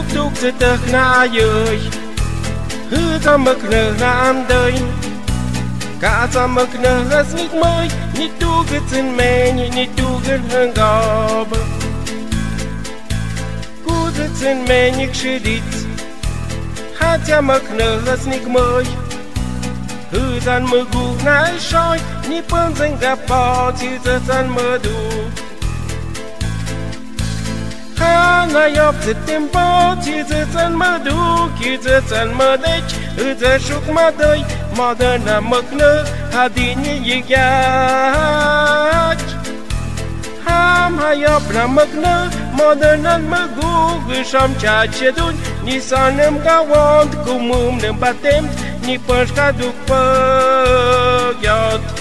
tuk se tăh na yơi hư ta mực nở nam đời cả ta mực nở hết nít mới nít tu cái chân mẹ nít tu cái hương gò bờ cú cái chân mẹ nít sư đít hát ta mực nở hết nít mới hư ta mực gu nái soi nít bơm danh gặp bò chỉ ta ta mơ đủ na yop ze tempo ti ze tan ma du ki ze tan ma dech ze shuk ma dai ma da na makna hadini yigach ham ha yop na makna ma da nan ma gu sham cha chedun ni sanem ga want kumum nem batem ni pashka duk pa yot